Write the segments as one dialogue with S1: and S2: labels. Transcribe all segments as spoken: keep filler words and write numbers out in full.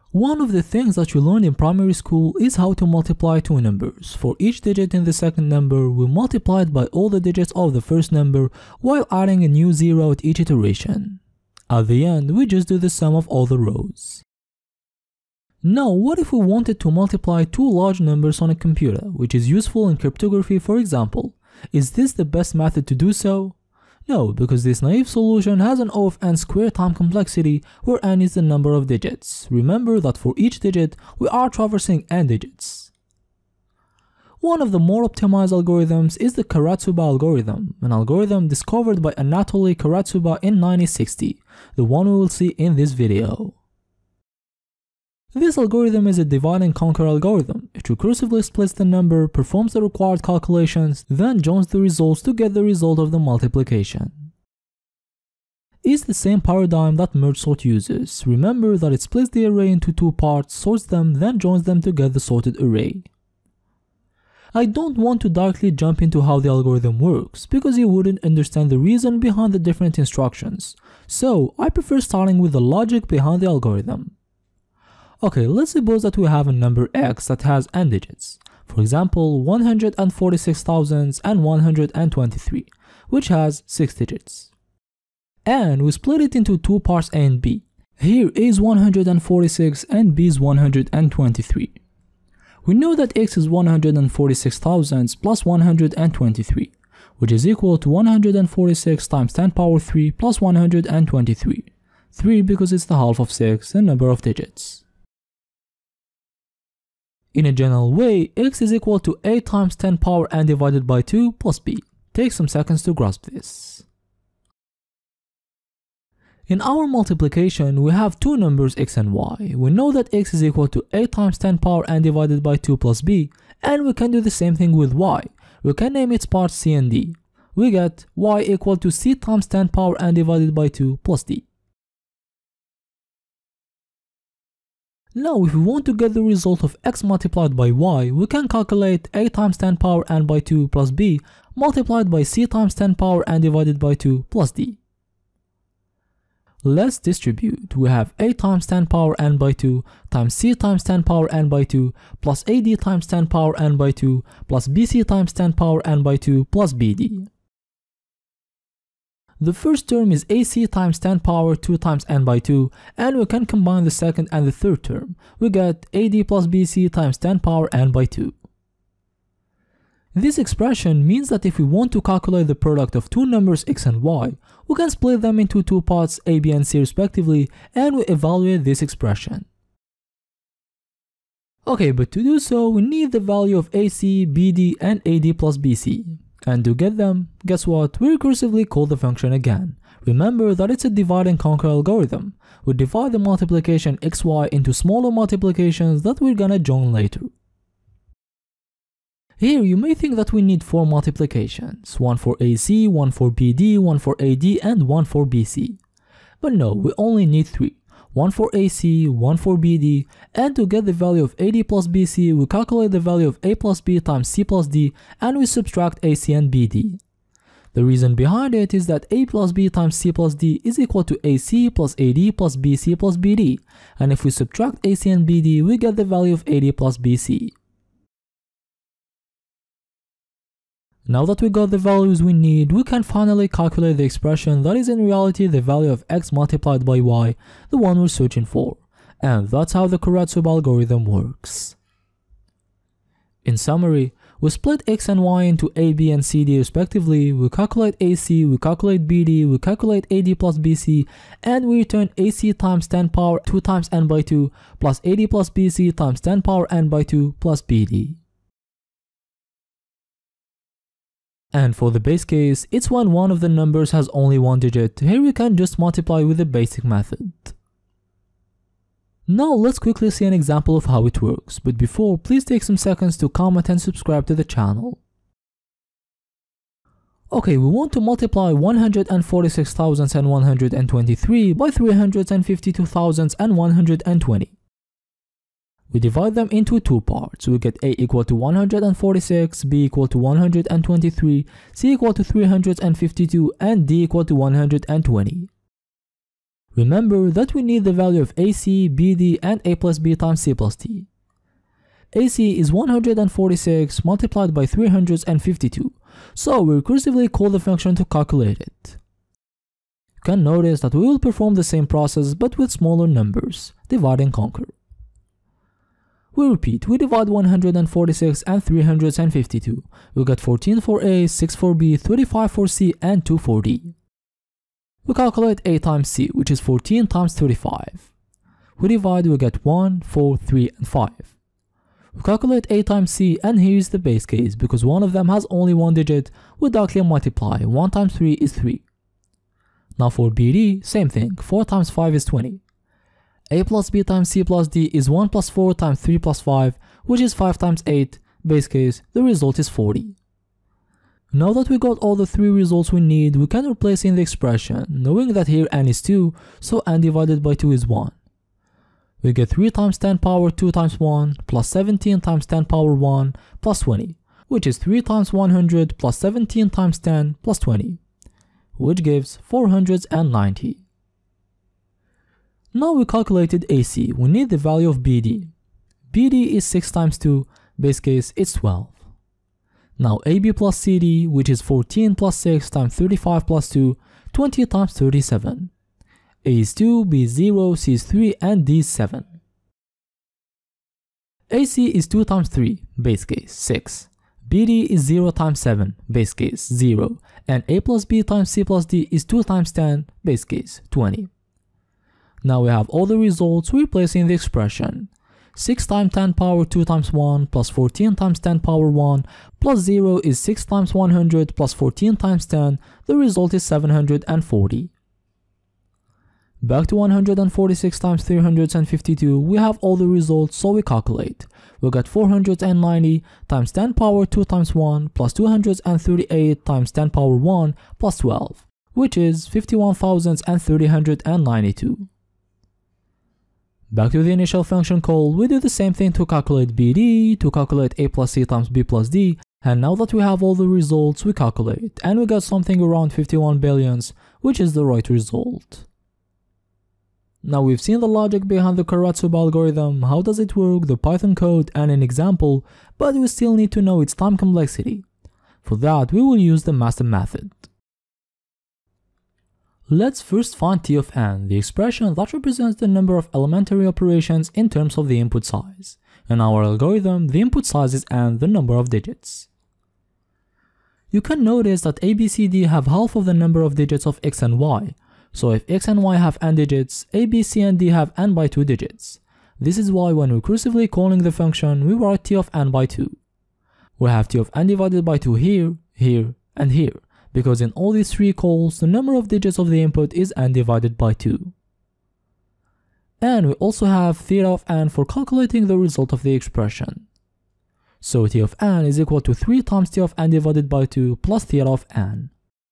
S1: One of the things that you learned in primary school is how to multiply two numbers. For each digit in the second number, we multiply it by all the digits of the first number while adding a new zero at each iteration. At the end, we just do the sum of all the rows. Now, what if we wanted to multiply two large numbers on a computer, which is useful in cryptography, for example? Is this the best method to do so? No, because this naive solution has an O of n squared time complexity where n is the number of digits. Remember that for each digit, we are traversing n digits. One of the more optimized algorithms is the Karatsuba algorithm, an algorithm discovered by Anatoly Karatsuba in nineteen sixty, the one we will see in this video. This algorithm is a divide and conquer algorithm. It recursively splits the number, performs the required calculations, then joins the results to get the result of the multiplication. It's the same paradigm that merge sort uses. Remember that it splits the array into two parts, sorts them, then joins them to get the sorted array. I don't want to directly jump into how the algorithm works, because you wouldn't understand the reason behind the different instructions, so I prefer starting with the logic behind the algorithm. Okay, let's suppose that we have a number x that has n digits, for example one hundred forty-six thousand one hundred twenty-three, which has six digits. And we split it into two parts a and b. Here A is one hundred forty-six and b is one hundred twenty-three. We know that x is one hundred forty-six thousand plus one hundred twenty-three, which is equal to one hundred forty-six times ten power three plus one hundred twenty-three. three because it's the half of six, the number of digits. In a general way, x is equal to eight times ten power n divided by two plus b. Take some seconds to grasp this. In our multiplication, we have two numbers x and y. We know that x is equal to eight times ten power n divided by two plus b, and we can do the same thing with y. We can name its parts c and d. We get y equal to c times ten power n divided by two plus d. Now, if we want to get the result of x multiplied by y, we can calculate eight times ten power n by two plus b multiplied by c times ten power n divided by two plus d. Let's distribute. We have eight times ten power n by two times c times ten power n by two plus ad times ten power n by two plus bc times ten power n by two plus bd. The first term is ac times ten power two times n by two, and we can combine the second and the third term. We get ad plus bc times ten power n by two. This expression means that if we want to calculate the product of two numbers x and y, we can split them into two parts a, b, and c respectively, and we evaluate this expression. Okay, but to do so, we need the value of ac, bd, and ad plus bc. And to get them, guess what? We recursively call the function again. Remember that it's a divide and conquer algorithm. We divide the multiplication xy into smaller multiplications that we're gonna join later. Here you may think that we need four multiplications, one for ac, one for bd, one for ad, and one for bc. But no, we only need three. One for ac, one for bd, and to get the value of ad plus bc, we calculate the value of a plus b times c plus d, and we subtract ac and bd. The reason behind it is that a plus b times c plus d is equal to ac plus ad plus bc plus bd, and if we subtract ac and bd, we get the value of ad plus bc. Now that we got the values we need, we can finally calculate the expression that is in reality the value of x multiplied by y, the one we're searching for. And that's how the Karatsuba algorithm works. In summary, we split x and y into a, b, and c, d respectively, we calculate ac, we calculate bd, we calculate ad plus bc, and we return ac times ten power two times n by two plus ad plus bc times ten power n by two plus bd. And for the base case, it's when one of the numbers has only one digit. Here we can just multiply with the basic method. Now let's quickly see an example of how it works, but before, please take some seconds to comment and subscribe to the channel. Okay, we want to multiply one hundred forty-six thousand one hundred twenty-three by three hundred fifty-two thousand one hundred twenty. We divide them into two parts. We get a equal to one hundred forty-six, b equal to one hundred twenty-three, c equal to three hundred fifty-two, and d equal to one hundred twenty. Remember that we need the value of A C, B D, and A plus B times C plus D. A C is one hundred forty-six multiplied by three hundred fifty-two, so we recursively call the function to calculate it. You can notice that we will perform the same process but with smaller numbers, divide and conquer. We repeat, we divide one hundred forty-six and three hundred fifty-two. We get fourteen for A, six for B, thirty-five for C, and two for D. We calculate A times C, which is fourteen times thirty-five. We divide, we get one, four, three, and five. We calculate A times C, and here is the base case, because one of them has only one digit, we directly multiply. one times three is three. Now for B D, same thing, four times five is twenty. A plus B times C plus D is one plus four times three plus five, which is five times eight, base case, the result is forty. Now that we got all the three results we need, we can replace in the expression, knowing that here n is two, so n divided by two is one. We get three times ten power two times one, plus seventeen times ten power one, plus twenty, which is three times one hundred plus seventeen times ten plus twenty, which gives four hundred ninety. Now we calculated A C, we need the value of B D. B D is six times two, base case it's twelve. Now A B plus C D, which is fourteen plus six times thirty-five plus two, twenty times thirty-seven. A is two, B is zero, C is three, and D is seven. A C is two times three, base case six. B D is zero times seven, base case zero, and A plus B times C plus D is two times ten, base case twenty. Now we have all the results, we replace in the expression. six times ten power two times one plus fourteen times ten power one plus zero is six times one hundred plus fourteen times ten, the result is seven hundred forty. Back to one hundred forty-six times three hundred fifty-two, we have all the results, so we calculate. We get four hundred ninety times ten power two times one plus two hundred thirty-eight times ten power one plus twelve, which is fifty-one thousand three hundred ninety-two. Back to the initial function call, we do the same thing to calculate B D, to calculate A plus C times B plus D, and now that we have all the results, we calculate, and we got something around fifty-one billions, which is the right result. Now we've seen the logic behind the Karatsuba algorithm, how does it work, the Python code, and an example, but we still need to know its time complexity. For that, we will use the master method. Let's first find T of n, the expression that represents the number of elementary operations in terms of the input size. In our algorithm, the input size is n, the number of digits. You can notice that A, B, C, D have half of the number of digits of x and y. So if x and y have n digits, A, B, C, and D have n by two digits. This is why when recursively calling the function, we write T of n by two. We have T of n divided by two here, here, and here, because in all these three calls, the number of digits of the input is n divided by two. And we also have theta of n for calculating the result of the expression. So T of n is equal to three times T of n divided by two plus theta of n.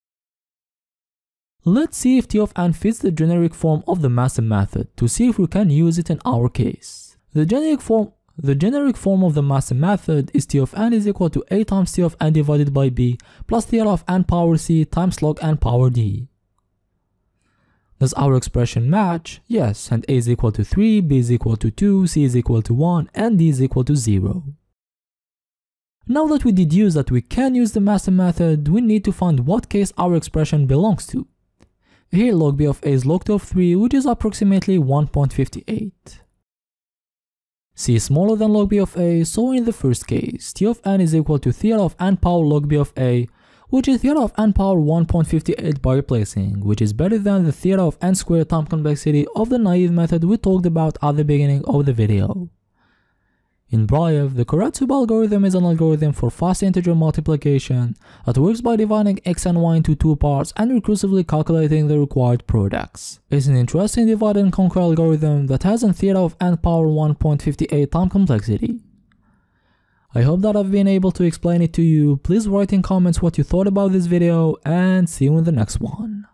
S1: Let's see if T of n fits the generic form of the master method to see if we can use it in our case. The generic form The generic form of the master method is T of n is equal to A times T of n divided by B plus theta of n power C times log n power D. Does our expression match? Yes, and A is equal to three, B is equal to two, C is equal to one, and D is equal to zero. Now that we deduce that we can use the master method, we need to find what case our expression belongs to. Here log B of A is log two of three, which is approximately one point five eight. C is smaller than log B of A, so in the first case, T of n is equal to theta of n power log B of A, which is theta of n power one point five eight by replacing, which is better than the theta of n squared time complexity of the naive method we talked about at the beginning of the video. In brief, the Karatsuba algorithm is an algorithm for fast integer multiplication that works by dividing x and y into two parts and recursively calculating the required products. It's an interesting divide and conquer algorithm that has a theta of n power one point five eight time complexity. I hope that I've been able to explain it to you. Please write in comments what you thought about this video, and see you in the next one.